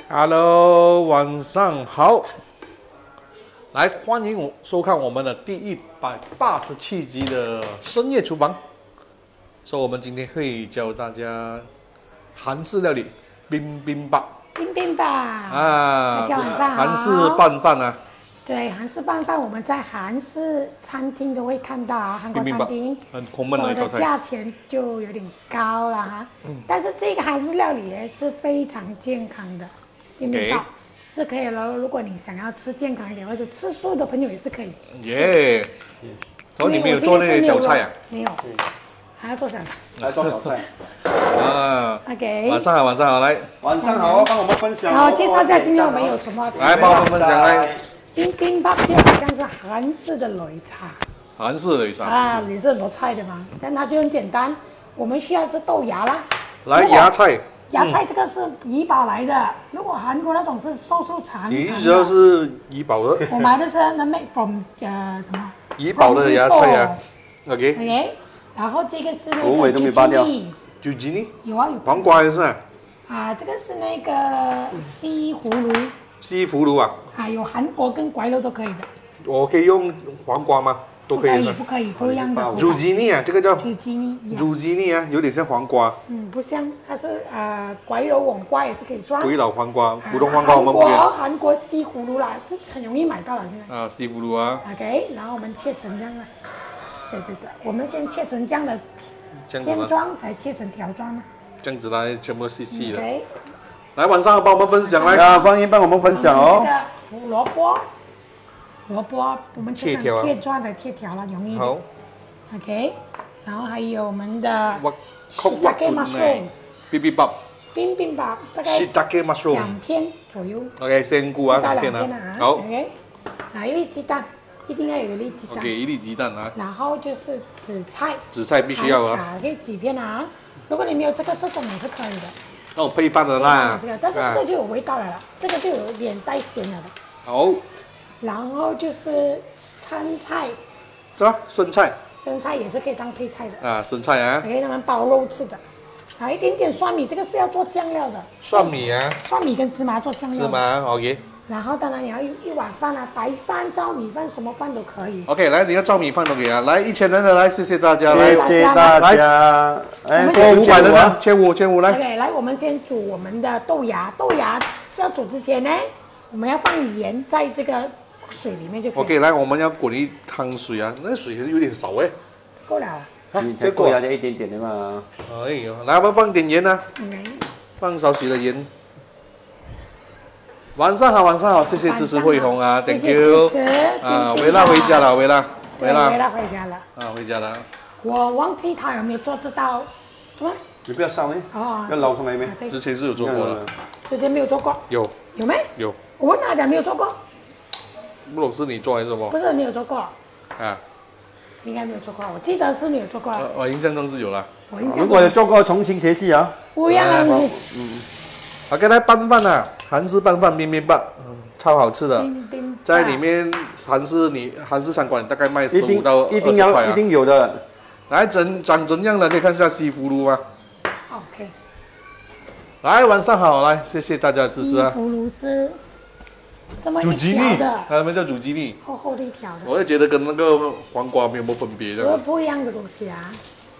Hello， 晚上好，来欢迎收看我们的第187集的深夜厨房。所以我们今天会教大家韩式料理bibimbap。 bibimbap 啊， 大家晚上好。 韩式拌饭啊。 对，韩式拌饭我们在韩式餐厅都会看到啊，韩国餐厅很common的一道菜， 所以的价钱就有点高了哈。但是这个韩式料理呢是非常健康的bibimbap，是可以了。如果你想要吃健康一点或者吃素的朋友也是可以。 耶！然后你没有做那些小菜啊？ 没有，还要做小菜。 来做小菜。 啊 OK。 晚上好，晚上好，来。 晚上好，帮我们分享。 好，介绍一下今天我们有什么。 来，帮我们分享来。 bibimbap 就好像是韩式的擂茶。 韩式的擂茶。 啊，也是很多菜的嘛，但它就很简单。我们需要是豆芽啦。 来，芽菜。 芽菜这个是怡宝来的，如果韩国那种是瘦瘦长长的。 你知道是怡宝的？ 我买的是那 made from 什么？ 怡宝的芽菜啊。OK。 然后这个是那个都没拔掉。 zucchini。 有啊有。 黄瓜也是啊。 啊，这个是那个西葫芦。 西葫芦啊。 啊，有韩国跟拐肉都可以的。 我可以用黄瓜吗？都可以。 不可以，不一样的。 zucchini啊，这个叫。 zucchini 啊，有点像黄瓜。 不像，它是拐肉黄瓜也是可以算。 鬼佬黄瓜，普通黄瓜我们不要。 韩国西葫芦啦，这很容易买到了现在。 啊，西葫芦啊。 OK， 然后我们切成这样的。对，我们先切成这样的片状，才切成条状嘛。 这样子来，全部细细的。 OK。 来，晚上帮我们分享来。 啊，欢迎帮我们分享哦。 这个萝卜我们切成片状的切条了，容易的。 好。 OK， 然后还有我们的 shiitake mushroom，bibimbap， 大概2片左右。 OK， 鲜菇啊，2片啊。好。 OK， 一粒鸡蛋，一定要有一粒鸡蛋。 OK， 1粒鸡蛋啊。 然后就是紫菜。 紫菜必须要啊。 可以几片啊？如果你没有这种也是可以的。 那种配饭的啦。 但是这个就有味道了，这个就有点带咸了的。 好。 然后就是生菜。 生菜。 生菜也是可以当配菜的。 啊，生菜啊。 可以拿来包肉吃的。还一点点蒜米，这个是要做酱料的。 蒜米啊。 蒜米跟芝麻做酱料。 芝麻 OK。 然后当然你要一碗饭啊，白饭、糙米饭，什么饭都可以。 OK， 来，你要糙米饭都给啊，来1000人的来，谢谢大家， 谢谢大家。 来，多500人的，1500来。 OK， 来，我们先煮我们的豆芽，要煮之前呢，我们要放盐在这个水里面就可以。 OK， 来，我们要滚一汤水啊，那水有点少哎。 够了。 你再够了就一点点的嘛。 哎呦，来，我们放点盐啊，放少许的盐。晚上好，谢谢支持慧红啊 ，Thank you。维拉回家了，维拉回家了。 回家了。 我忘记他有没有做这道，什么？ 你不要烧没？要捞上来没？ 之前是有做过的。 之前没有做过。 有没？ 有。 我问他讲没有做过。 不懂是你做还是什么？ 不是没有做过。 啊。 应该没有做过，我记得是没有做过。 我印象中是有了。 如果有做过，重新学习啊。 不一样啊。 OK， 来拌饭啊，韩式拌饭bibimbap，超好吃的，在里面韩式餐馆大概卖15到20块啊。 一定有的。 来长怎样的？可以看一下西葫芦吗 ？OK。 来，晚上好，来，谢谢大家的支持啊。 西葫芦是这么一条的， 他们叫zucchini， 厚厚的一条的。 我也觉得跟那个黄瓜没有什么分别的。 不一样的东西啊。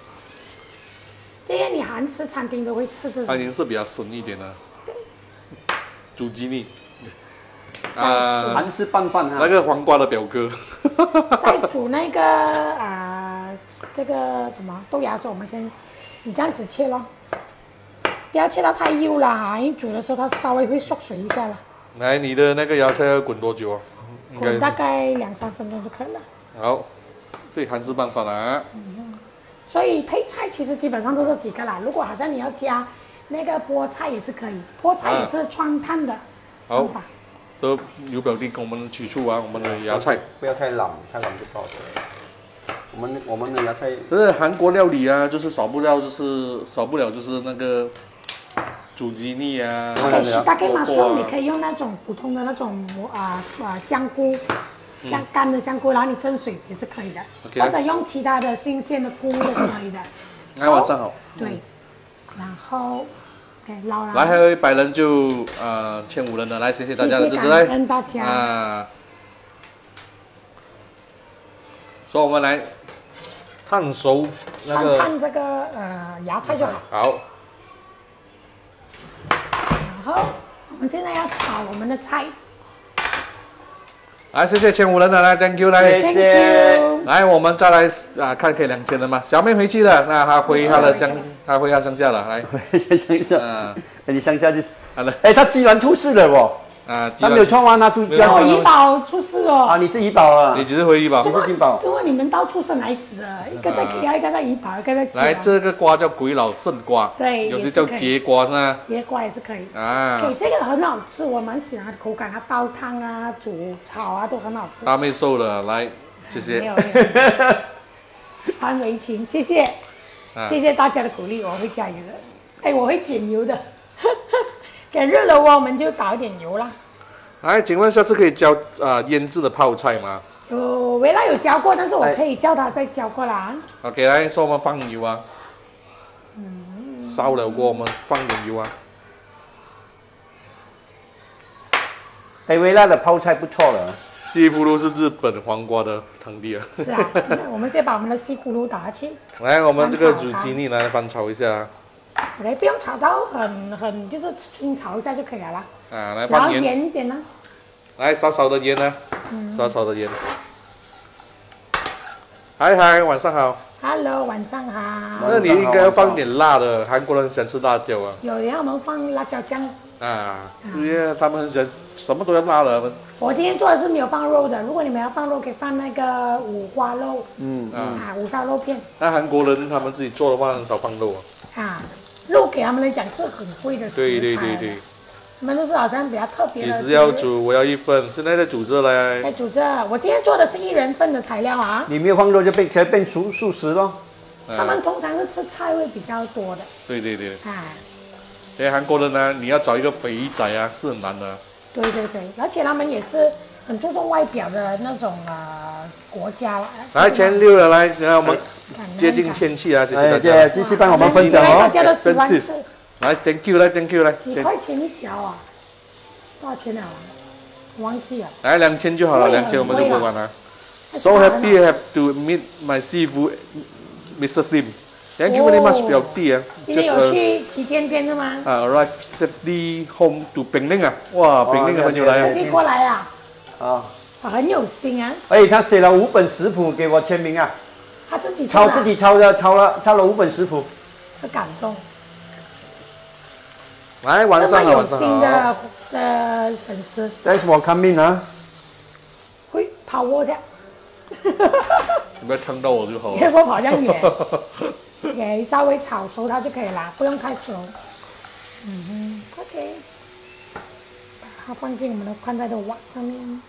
这个你韩式餐厅都会吃这种。 它已经是比较深一点的。zucchini。 韩式拌饭啊。 那个黄瓜的表哥。 在煮那个这个什么豆芽的时候，我们你这样子切咯，不要切到太幼了，因为煮的时候它稍微会缩水一下了。 来，你的那个芽菜要滚多久啊？ 滚大概2-3分钟就可以了。 好，对，韩式拌法啊。 所以配菜其实基本上都是几个啦。如果好像你要加那个菠菜也是可以，菠菜也是川烫的方法。 都由表弟跟我们取出啊，我们的芽菜。 不要太老，太老就不好吃。我们的芽菜。 可是韩国料理啊，就是少不了就是那个zucchini啊。 shiitake mushroom你可以用那种普通的那种香菇。干的香菇，然后你蒸水也是可以的，或者用其他的新鲜的菇都可以的。 晚上好。 对，然后 OK， 老了。 来，还有100人就1500人了，来，谢谢大家的支持，来， 感恩大家。 所以我们来烫熟那个烫这个芽菜就好。 好， 然后我们现在要炒我们的菜。 来，谢谢1500人的，来 ，Thank you， 来， Thank you。 来，我们再来看可以2000人吗？小妹回去了，那她回她乡下了，来， 回乡下，你乡下就好了， 他居然出事了哦。他没有创完，他住家。 我怡保出事哦。 你是怡保啊？ 你只是回怡保， 你是金宝。 因为你们到处生孩子的，一个在 KL，一个在怡保，一个在吉来，这个瓜叫鬼佬圣瓜， 对， 有些叫节瓜是吧？ 节瓜也是可以。 对， 这个很好吃，我蛮喜欢口感，它煲汤啊、煮炒啊都很好吃。 大妹瘦了，来，谢谢。 没有。潘维琴，谢谢，谢谢大家的鼓励，我会加油的。我会减油的。给热了我们就倒一点油啦。 来，请问下次可以教腌制的泡菜吗？ 维拉有教过，但是我可以叫他再教过啦。 OK， 来说我们放油啊。烧了过，我们放点油啊。 维拉的泡菜不错了。 西葫芦是日本黄瓜的堂弟啊。 是啊，我们先把我们的西葫芦打下去。 来，我们这个zucchini来翻炒一下。 OK，不用炒到很就是清炒一下就可以了啦。 来放盐。 盐一点呢。 来，少少的盐呢，少少的盐。嗨，晚上好。 Hello， 晚上好。 那你应该要放点辣的，韩国人喜欢吃辣椒啊。 有，然后我们放辣椒酱。 因为他们很喜欢什么都要辣的。 我今天做的是没有放肉的，如果你们要放肉，可以放那个五花肉。五花肉片。 那韩国人他们自己做的话，很少放肉啊。肉给他们来讲是很贵的食材。对。他们都是好像比较特别的。 几时要煮？我要1份，现在在煮着嘞。 在煮着，我今天做的是1人份的材料啊。 你没有放肉就变素食咯。 他们通常是吃菜会比较多的。 对。因为韩国人呢，你要找一个肥仔啊，是很难的。对， 而且他们也是很注重外表的那种国家了。 来1600了，来，然后我们接近1000期啊，谢谢大家。 继续帮我们分享哦。 大家都喜欢吃。 来 ，Thank you， 来。 几块钱一条啊？多少钱啊？忘记了。 来2000就好了，2000我们就不管了。So happy have to meet my 师傅 Mr. Slim。Thank you very much， 表弟啊。 今天有去旗舰店的吗 ？Arrive safely home to 丙令啊！哇，丙令的朋友来啊！ 特地过来啊！很有心啊！ 他写了5本食谱给我签名啊！ 他自己抄了5本食谱， 很感动。 来，晚上好， 有心的粉丝。 Thanks for coming 啊！ 会跑我的。 你不要烫到我就好了。 别我跑这样远。给稍微炒熟它就可以了，不用太熟。OK， 把它放进我们的宽带的碗上面。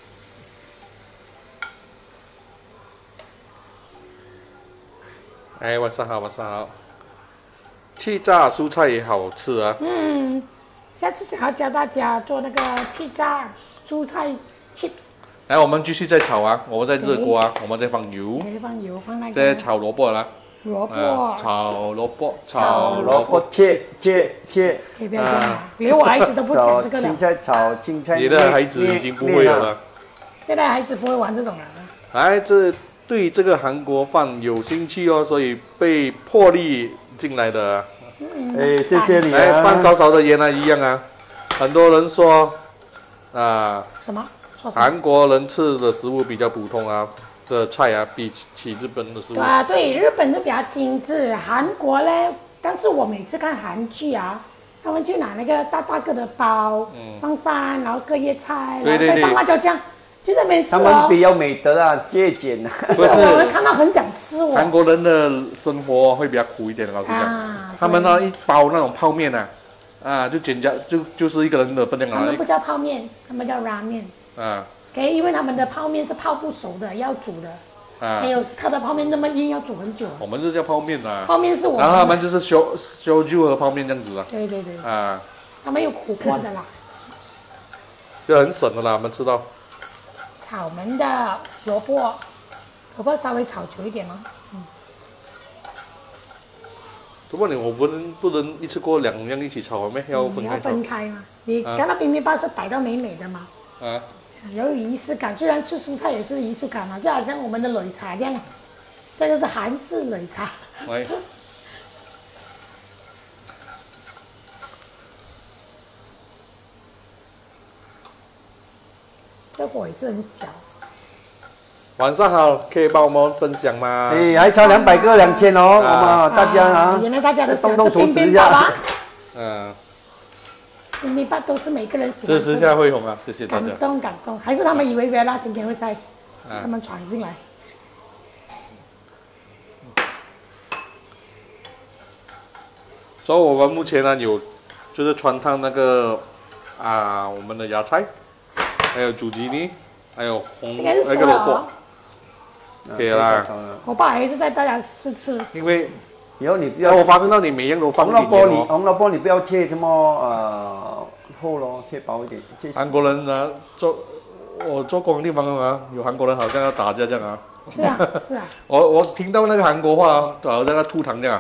晚上好。气炸蔬菜也好吃啊。 下次想要教大家做那个气炸蔬菜 chips。 来，我们继续再炒啊，我们在热锅啊，我们再放油。 放油，放那个。 再炒萝卜啦。炒萝卜， 切。 可以不要这样，连我孩子都不讲这个了。 炒青菜。 你的孩子已经不会了。 现在孩子不会玩这种了。 来，对这个韩国饭有兴趣哦，所以被破例进来的。 谢谢你啊。 来，放少少的盐啊，一样啊。很多人说什么？ 韩国人吃的食物比较普通啊。的菜啊，比起日本的食物。 对，日本是比较精致，韩国呢，但是我每次看韩剧啊，他们就拿那个大个的包，放饭，然后隔夜菜，然后再放辣椒酱，就在那边吃。 他们比较美德啊，节俭啊。 不是，我们看到很想吃哦。 韩国人的生活会比较苦一点，老实讲。他们呢，一包那种泡面就就是一个人的分量啊。 他们不叫泡面，他们叫拉面。因为他们的泡面是泡不熟的，要煮的。还有它的泡面那么硬，要煮很久。 我们是叫泡面的。 泡面是我们。 然后他们就是烧酒和泡面这样子啊。 对。他们有苦过的啦。 就很省的啦，我们吃到。 炒我们的萝卜稍微炒久一点哦。 不过我不能一次过2样一起炒咩？要分你要开炒。 分开嘛。你看到冰面包是摆到美美的嘛， 啊， 有仪式感。虽然吃蔬菜也是仪式感嘛，就好像我们的擂茶这样，这个是韩式擂茶。 喂。 这火也是很小。 晚上好，可以帮我们分享吗？ 哎，还差200个2000哦，我们大家啊， 原来大家都动动手指一边包下。 啊， 嗯， 冰面包都是每个人喜欢支持一下慧红啊，谢谢大家。 感动感动，还是他们以为Vera今天会在，他们闯进来。 所以我们目前呢就是穿烫那个我们的芽菜，还有zucchini尼，还有那个萝卜。可以啦。 我爸还是带大家试吃。 因为以后你不要， 我发现到你每样都放一点哦。 红萝卜你不要切这么厚咯，切薄一点。 韩国人啊，我做工的地方啊，有韩国人好像要打架这样啊。 是啊是啊。 我听到那个韩国话，好像要吐痰这样。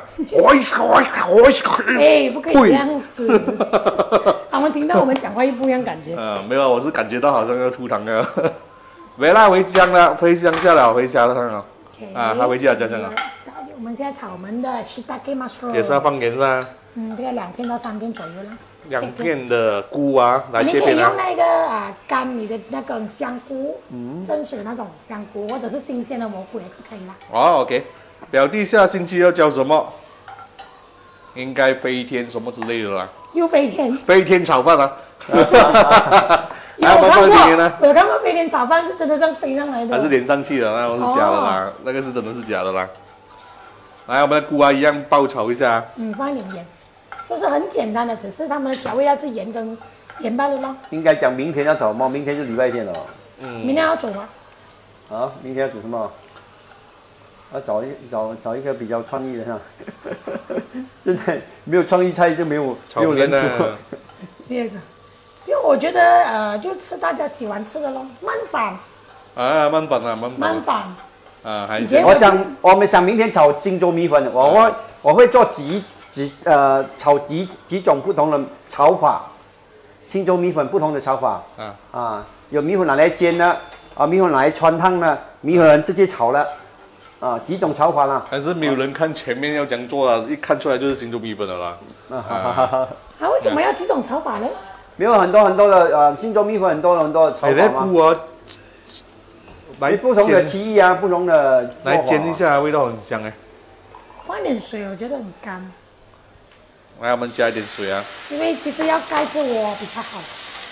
哎，不可以这样子。他们听到我们讲话又不一样感觉。 没有，我是感觉到好像要吐痰了。没啦，回乡了，回乡下了，回家了。他回家家乡了。 我们现在炒我们的 shiitake mushroom。 也是要放盐是吧？ 这个2片到3片左右啦。 2片的菇啊，来切片啊。 你可以用那个干你的那个香菇，蒸水那种香菇，或者是新鲜的蘑菇也是可以啦。 哦 ，OK。表弟下星期要教什么？应该飞天什么之类的啦。 又飞天。 飞天炒饭啊。 有看过飞天炒饭是真的这样飞上来的。 还是连上去的，那是假的啦，那个是真的是假的啦。来，我们的菇啊一样爆炒一下。 放一点盐，就是很简单的，只是他们的调味料是盐跟盐罢了咯。 应该讲明天要炒吗？明天是礼拜天了。 明天要煮吗？ 啊，明天要煮什么？要找一个比较创意的哈。现在没有创意菜就没有人吃。 第二个。因为我觉得就吃大家喜欢吃的咯，焖饭。 焖饭啊， 焖饭。 我们想明天炒星洲米粉，我会做炒几种不同的炒法，星洲米粉不同的炒法。有米粉拿来煎的，米粉拿来穿烫的，米粉直接炒了，几种炒法啦。 但是没有人看前面要怎样做啊，一看出来就是星洲米粉的啦。 为什么要几种炒法呢？ 没有很多的星洲米粉很多炒法嘛。 菇啊， 来不同的奇异啊，不同的来煎一下，味道很香哎。 放点水，我觉得很干。 来，我们加一点水啊。 因为其实要盖着锅比较好。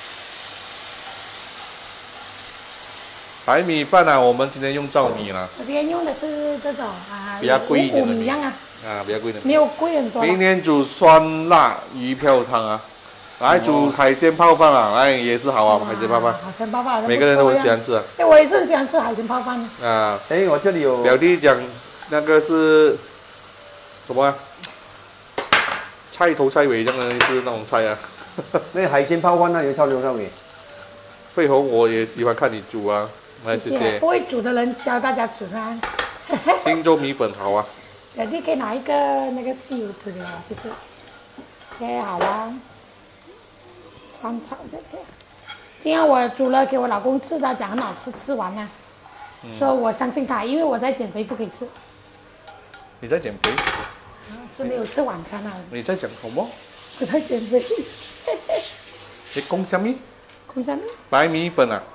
白米饭啊，我们今天用糙米啦。 我今天用的是这种比较贵一点的米样比较贵的。 没有贵很多。 明天煮酸辣鱼票汤啊。来煮海鲜泡饭啊，来也是好啊，海鲜泡饭。 海鲜泡饭， 每个人都很喜欢吃啊。 我也是很喜欢吃海鲜泡饭的。我这里有。 表弟讲那个是什么啊？菜头菜尾这样的是那种菜啊。 那海鲜泡饭那有炒牛肉尾。 慧红，我也喜欢看你煮啊，来谢谢。 不会煮的人教大家煮啊。 星洲米粉好啊。 表弟可以拿一个那个吸油纸的，就是。OK， 好了。翻炒这个，今天我煮了给我老公吃，他讲很好吃，吃完了，所以我相信他，因为我在减肥，不可以吃。 你在减肥？ 是没有吃晚餐啊。 你在讲什么？ 我在减肥。 你讲什么？ 讲什么？ 白米粉啊。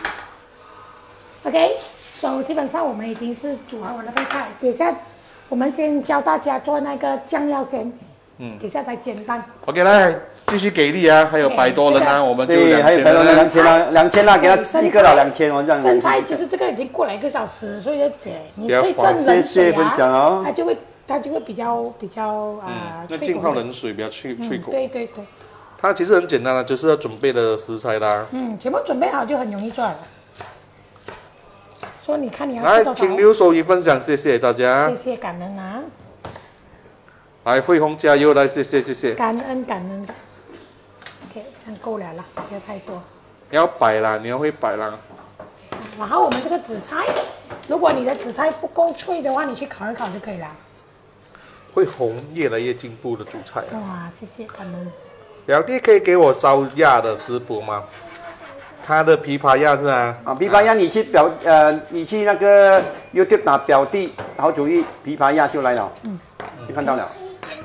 OK， 所以基本上我们已经是煮完我那道菜，等下我们先教大家做那个酱料先，等下再煎蛋。 OK， 来。继续给力啊！还有100多人啊，我们就2000 了。2000了，给他7个了2000哦，这样。 生菜其实这个已经过了1个小时，所以要剪。你这蒸冷水它就会比较那浸泡冷水比较脆口。 对。 它其实很简单的，就是要准备的食材啦。 全部准备好就很容易做了。说你看你要来，请留守与分享，谢谢大家。 谢谢感恩啊！ 来，慧红加油！来，谢谢。 感恩。OK， 这样够了啦，不要太多。 你要摆啦，你要会摆啦。 然后我们这个紫菜，如果你的紫菜不够脆的话，你去烤一烤就可以了。 会红，越来越进步的主菜啊。 哇，谢谢感恩。 表弟可以给我烧鸭的食谱吗？他的枇杷鸭是啊。 啊，枇杷鸭你去那个 YouTube 打表弟好主意枇杷鸭就来了，就看到了。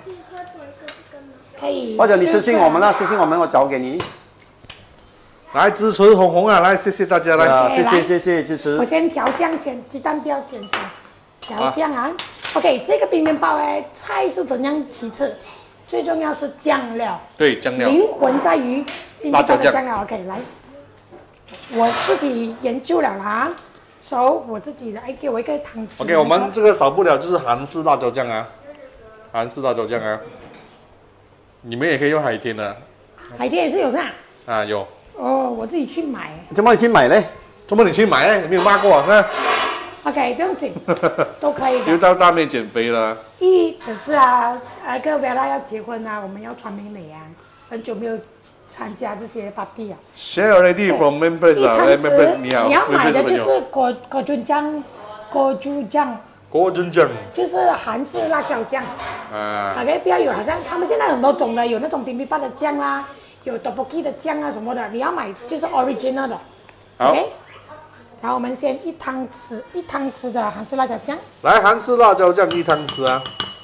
可以。 或者你私信我们啦，私信我们我找给你。 来支持红红啊！来，谢谢大家来。 谢谢支持。 我先调酱先，鸡蛋不要剪先。调酱啊。OK， 这个冰面包菜是怎样其次，最重要是酱料。 对，酱料。 灵魂在于冰面包的酱料。OK， 来，我自己研究了啦，我自己的，给我一个汤匙。 OK， 我们这个少不了就是韩式辣椒酱啊，韩式辣椒酱啊。你们也可以用海天的。 海天也是有的。 啊，有。 哦，我自己去买。 怎么你去买嘞？ 怎么你去买嘞？你没有骂过啊？那 OK， 不用紧，都可以的。 又到大妹减肥了。 可是啊，跟 Vera 要结婚啊，我们要穿美美啊，很久没有参加这些 party 啊。 Share already from members 啊 ，members 你好。 你要买的就是果醬醬，果醬醬就是韓式辣椒醬。啊 ，OK， 不要有好像他们现在很多种的，有那种冰冰棒的酱啦。有 tteokbokki 的酱啊什么的，你要买就是 original 的。OK， 然后我们先一汤匙的韩式辣椒酱。 来，韩式辣椒酱1汤匙啊。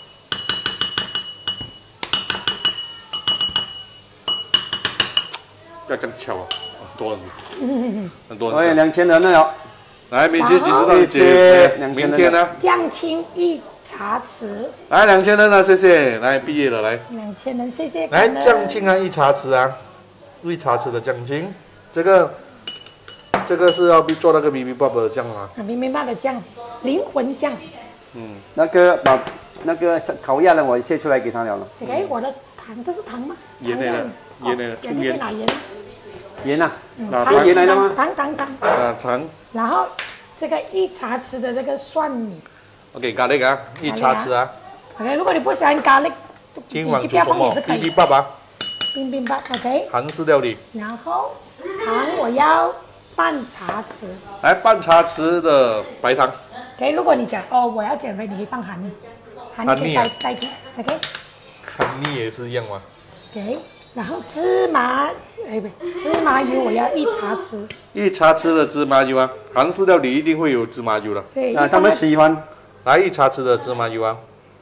要这样敲啊，很多人。 2000人了。 来，明天几时到结？明天呢？ 酱青1茶匙。 来，2000人了，谢谢。来，毕业了，来。 2000人，谢谢。 来，酱青啊，1茶匙啊，1茶匙的酱青。这个是要做那个咪咪爸爸的酱啊。 咪咪爸的酱，灵魂酱。 那个烤鸭的我切出来给他了。 OK， 我的糖，这是糖吗？ 盐来了，盐来了， 醋盐。拿盐。 盐啊？ 糖盐来了吗？ 糖。 啊，糖。 然后这个1茶匙的这个蒜米。 OK， 咖喱啊，1茶匙啊。 OK， 如果你不喜欢咖喱， 今晚煮什么？冰冰爸爸。 冰冰爸 ，OK。 韩式料理。 然后糖我要半茶匙。 来，半茶匙的白糖。 OK， 如果你讲我要减肥，你可以放含腻，含腻可以代替 ，OK。 含腻也是一样吗 ？OK， 然后芝麻油我要1茶匙。1 茶匙的芝麻油啊，韩式料理一定会有芝麻油的。 对， 他们喜欢。 来1茶匙的芝麻油啊。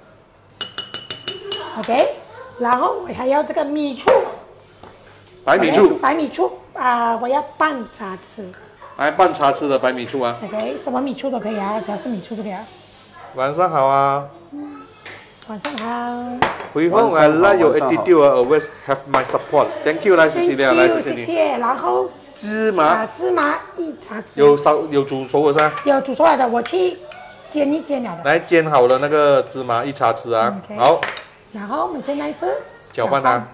OK， 然后我还要这个米醋。 白米醋。 白米醋我要半茶匙。 来半茶匙的白米醋啊。 OK， 什么米醋都可以啊，只要是米醋都可以啊。 晚上好啊。 晚上好。 回后 I like your attitude, always have my support. Thank you， 来谢谢你，来谢谢你。 谢谢。然后芝麻1茶匙。 有煮熟了噻？ 有煮熟了的，我去煎一煎了的。 来煎好了那个芝麻1茶匙啊。好。 然后我们现在是搅拌它。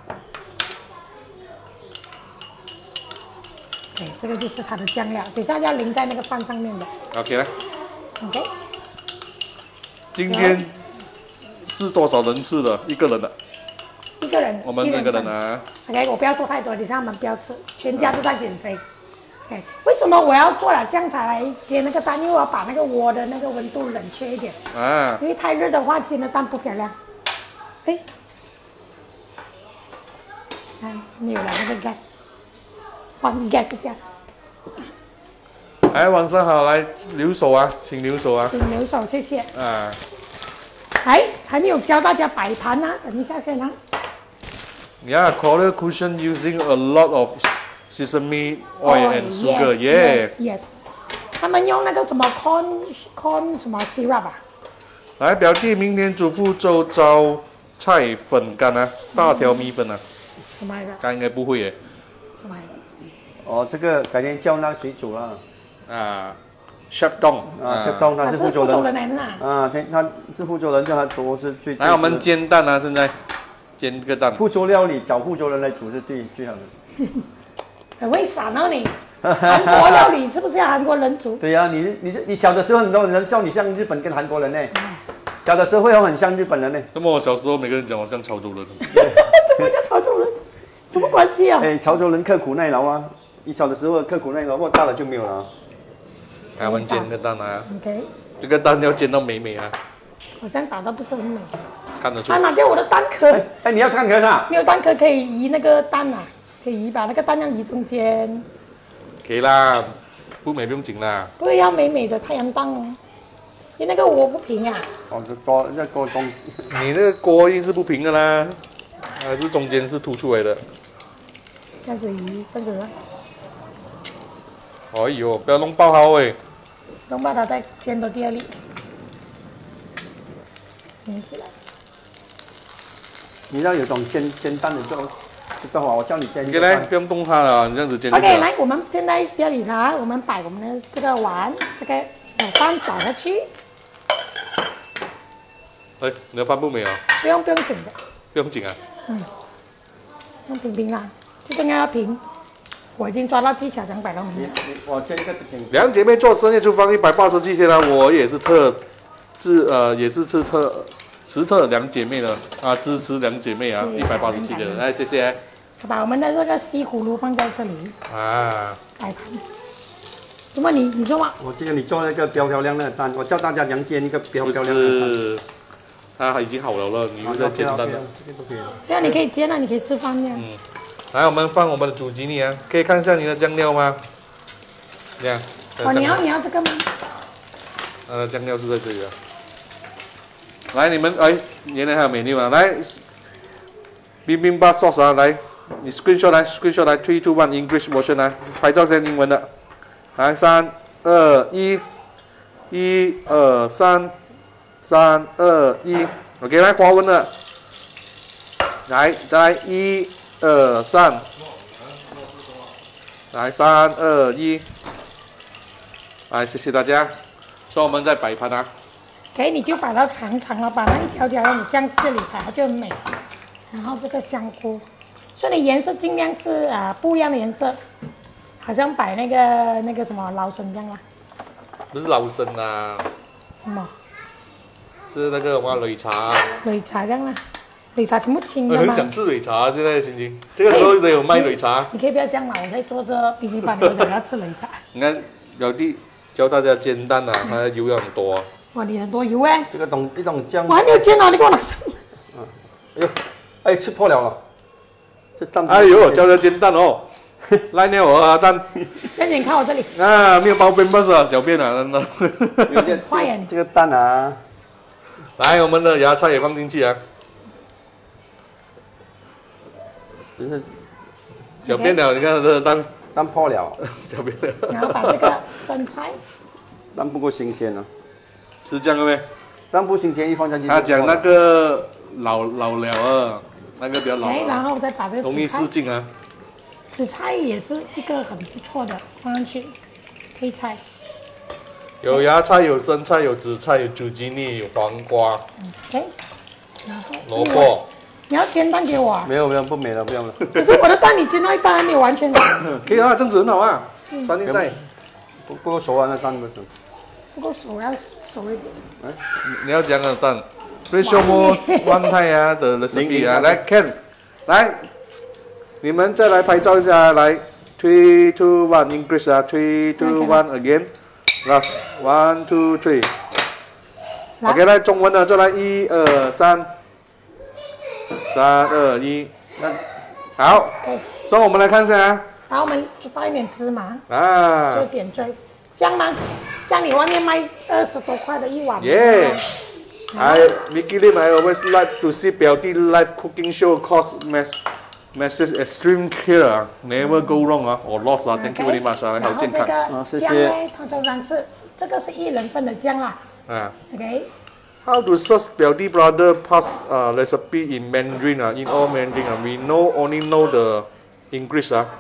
对，这个就是它的酱料，等下要淋在那个饭上面的。 OK 来。 OK。 今天是多少人次的？1个人的。 1个人。 我们1个人啊。 OK， 我不要做太多，等下我们不要吃，全家都在减肥。OK， 为什么我要做了这样才来煎那个蛋？因为我要把那个锅的那个温度冷却一点。啊。因为太热的话，煎的蛋不漂亮。哎。没有了那个 gas。换 gas 一下。 哎，晚上好，来留手啊，请留手啊。 请留手，谢谢。 啊。 还没有教大家摆盘啊，等一下先啊。 Yeah, color cushion using a lot of sesame oil and sugar. Yes. 他们用那个什么 corn 什么 syrup 啊。 来，表弟，明天煮福州招菜粉干啊，大条米粉啊。 什么来着？ 干应该不会耶。 什么来着？ 哦，这个改天叫那水煮了。 啊 ，Chef Dong 啊 ，Chef Dong 他是福州人来的啊，他是福州人，叫他都是最。 来，我们煎蛋啊，现在煎个蛋。 福州料理找福州人来煮是最好的。 很会闪哦你！韩国料理是不是要韩国人煮？ 对呀，你小的时候很多人笑你像日本跟韩国人呢。小的时候会很像日本人呢。 那么我小时候每个人讲我像潮州人。 怎么叫潮州人？什么关系啊？ 潮州人刻苦耐劳啊。你小的时候刻苦耐劳，大了就没有了。 来，我们煎个蛋啊。 OK。 这个蛋要煎到美美啊。 好像打的不是很美。 看得出。 拿掉我的蛋壳。 哎，你要蛋壳啊？ 没有蛋壳可以移那个蛋啊，可以移把那个蛋样移中间。 可以啦，不美不用紧啦。 不会要美美的太阳蛋哦，因为那个锅不平啊。 哦，这锅中， 你那个锅硬是不平的啦，还是中间是凸出来的？ 这样子移，这样子。 哎呦，不要弄爆它喂！ 弄把它再煎到第二粒，粘起来。 你要有种煎蛋的做法，我教你煎。 你来，不用动它了，你这样子煎。 OK， 来，我们现在不要理它，我们摆我们的这个碗，这个饭倒下去。 哎，你的饭不美啊？ 不用紧的。 不用紧啊。 用平平啦，最重要要平。我已经抓到技巧，想摆到你。 我煎个两姐妹做深夜厨房180期间呢，我也是也是支持两姐妹的啊，支持两姐妹啊，180期的，来谢谢。 把我们的这个西葫芦放在这里啊， 摆盘。怎么你说嘛？ 我这个你做那个漂亮的蛋，我教大家怎煎一个漂亮的蛋。 它已经好了，你又在煎蛋了。 对啊，你可以煎啊，你可以吃饭呀。 来，我们放我们的祖吉尼啊，可以看一下你的酱料吗？这样。 哦，你要这个吗？ 酱料是在这里啊。来，你们原来还有menu啊，来，bibimbap sauce 啊，来，你 screenshot 来3、2、1 English version 来，拍照先英文的，来3、2、1，1、2、3，3、2、1 ，OK， 来华文的，来1、2、3，来3、2、1，来谢谢大家，所以我们在摆盘啊。 OK， 你就摆到长长了，把那一条条你向这里摆，它就很美。然后这个香菇，所以你颜色尽量是不一样的颜色，好像摆那个什么老笋这样啦。 不是老参啊， 什么？ 是那个什么擂茶。 擂茶这样啦，擂茶全部青的吗？ 很想吃擂茶，现在的心情。这个时候都有卖擂茶。 你可以不要这样啦，我在做这比比版，我想要吃擂茶。 你看小弟教大家煎蛋啊，它的油要很多啊。 哇，你很多油哎！ 这个一种酱。 我还没有煎呢，你给我拿上。 哎呦，哎，吃破了。这蛋。 哎呦，教他煎蛋哦。来呢，我蛋。 那你看我这里。 啊，面包边不是啊，小便啊，真的。 有点快点。 这个蛋啊。 来，我们的芽菜也放进去啊。 真是。 小便了，你看这个蛋。 蛋破了。 小便了。 然后把这个生菜。 蛋不够新鲜啊。 是这样的呗。 蛋不新鲜，一放下去。 他讲那个老了啊，那个比较老。 然后再把这个容易失禁啊。 紫菜也是一个很不错的，放上去配菜。 有芽菜，有生菜，有紫菜，有朱吉尼，有黄瓜。 OK。然后萝卜。 你要煎蛋给我啊？ 没有，不美了，不要了。 可是我的蛋你煎到一半还没有完全熟。 可以啊，这样子很好啊。酸进菜。 不够熟啊，那蛋不是。 不够熟，要熟一点。 你要讲个蛋 ，Please show more one time 啊的 recipe 啊，来 Ken， 来，你们再来拍照一下，来3、2、1 English 啊，3、2、1 again，last 1、2、3，OK 来中文的再来1、2、3，3、2、1，好，所以我们来看一下啊， 然后我们就放一点芝麻啊， 就点缀，香吗？像你外面卖20多块的一碗。 Yeah. Mickey Lim, I always like to see Belty live cooking show cause message extreme care, never go wrong 啊，or lost 啊 ，Thank you very much 啊，好健康。 然后这个酱呢，它通常是这个是1人份的酱啦。 OK。How to search Belty brother pass recipe in Mandarin 啊 ？In all Mandarin 啊 ，we only know the English 啊。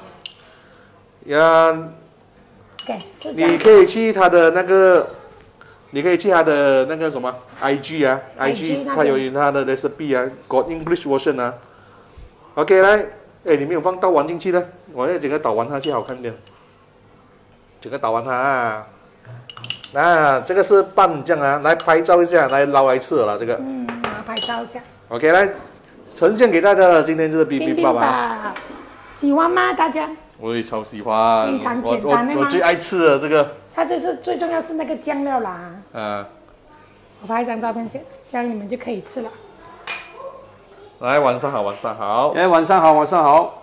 你可以去他的那个，你可以去他的那个什么 IG 啊 ，IG 他有他的 recipe 啊 ，got English version 啊。OK 来，哎，你没有放倒完进去的，我要整个倒完它去好看点，整个倒完它啊。那这个是拌酱啊，来拍照一下，来捞来吃了这个。 拍照一下。 OK 来，呈现给大家的今天就是bibimbap啊。 喜欢吗，大家？ 我也超喜欢， 非常简单的我最爱吃的这个。 它就是最重要是那个酱料啦。 我拍一张照片先，这样你们就可以吃了。 来，晚上好，晚上好。 哎，晚上好，晚上好。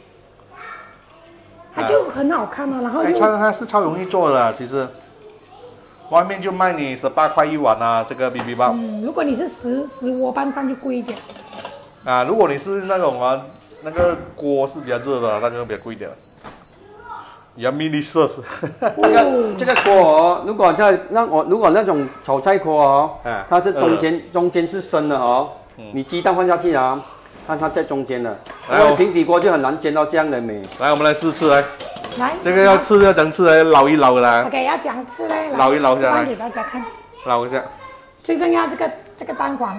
它就很好看嘛，然后它是超容易做的，其实。外面就卖你18块一碗啊，这个 bibimbap。 如果你是10锅拌饭就贵一点。 啊，如果你是那种那个锅是比较热的，那个比较贵一点。Yummy delicious。 这个锅哦，如果那种炒菜锅哦，它是中间是深的哦，你鸡蛋放下去啊，看它在中间的。然后平底锅就很难煎到这样的美。 来，我们来试吃来。 来， 这个要吃要怎吃来捞一捞啦。 OK， 要讲吃嘞， 捞一捞下来， 给大家看。 捞一下。 最重要这个蛋黄，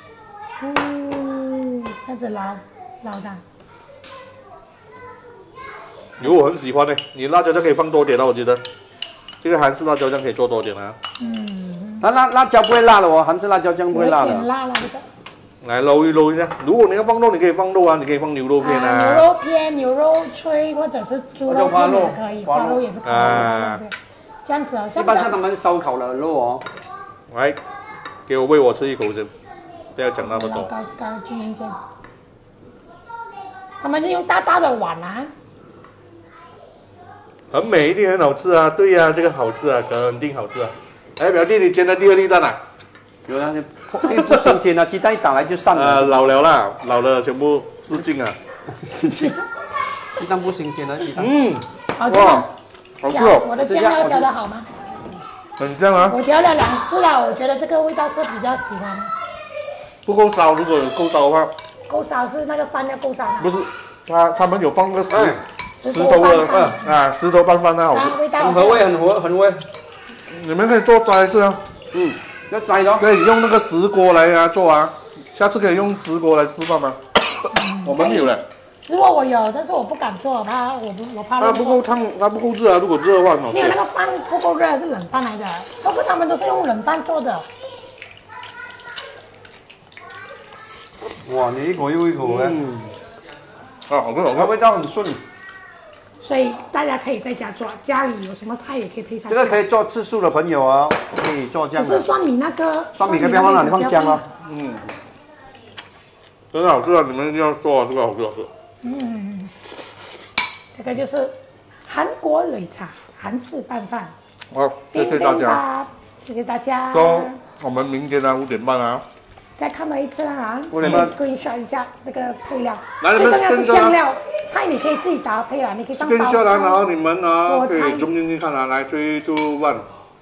这样子捞的。 我很喜欢的，你辣椒酱可以放多点了，我觉得。这个韩式辣椒酱可以做多点啊。 它辣椒不会辣的哦，韩式辣椒酱不会辣的。 有点辣了这个。 来揉一下，如果你要放肉，你可以放肉啊，你可以放牛肉片啊。 牛肉片、牛肉脆或者是猪肉片也是可以，花肉也是可以。这样子哦， 一般像他们烧烤的肉哦。 来，给我喂我吃一口先，不要讲那么多。 高均匀先。他们就用大大的碗啊。 很美，一定很好吃啊！对呀、这个好吃啊，肯定好吃啊！哎，表弟，你煎的第2粒蛋啊？ 有那些不新鲜啊，鸡蛋一打来就散了。 老了全部失禁啊！ 失禁。鸡蛋不新鲜的鸡蛋。 好吃。 好吃哦！ 我的酱料调的好吗？ 很香啊！ 我调了2次了，我觉得这个味道是比较喜欢的。 不够烧，如果有够烧的话。 够烧是那个饭要够烧吗？ 不是，他们有放个石头的石头拌饭那好吃。 很合味，很味。 你们可以做斋吃啊。 要斋的。 可以用那个石锅来做啊，下次可以用石锅来吃饭吗？我们没有了。 石锅我有，但是我不敢做，我怕。 它不够烫，它不够热啊。如果热的话， 没有那个饭不够热，是冷饭来的。包括他们都是用冷饭做的。 哇，你一口又一口的。 好吃好吃， 味道很顺。 所以大家可以在家做，家里有什么菜也可以配上。 这个可以做吃素的朋友啊，可以做这样的。 只是蒜米那个。 蒜米可以不要放了，你放姜啊。 真的好吃啊！你们一定要做啊，这个好吃好吃。 这个就是韩国擂茶，韩式拌饭。 好，谢谢大家， 谢谢大家。 我们明天5点半啊。 再看了一次啊 ，5点半 screenshot 一下那个配料。 来，你最们重要是酱料，菜你可以自己搭配啦，你可以放包菜。 跟下来，然后你们可以中间去看啊，来3、2、1。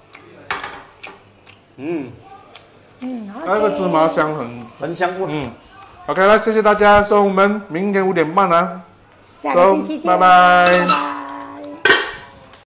那个芝麻香很香不 ？OK， 来谢谢大家，所以我们明天5点半啊。 下个星期见， 拜拜。